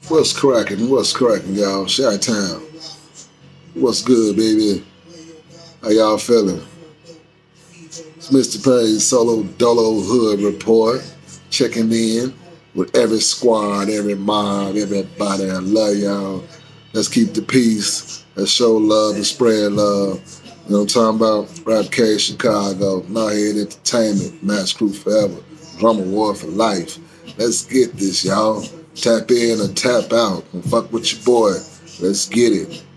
What's cracking? What's cracking, y'all? Shot Town. What's good, baby? How y'all feeling? It's Mr. Perry's Solo Dolo Hood Report. Checking in with every squad, every mob, everybody. I love y'all. Let's keep the peace. Let's show love and spread love. You know what I'm talking about? Rap K Chicago, Knothead Entertainment, Match Crew Forever, Drum Award for Life. Let's get this, y'all. Tap in or tap out. And fuck with your boy. Let's get it.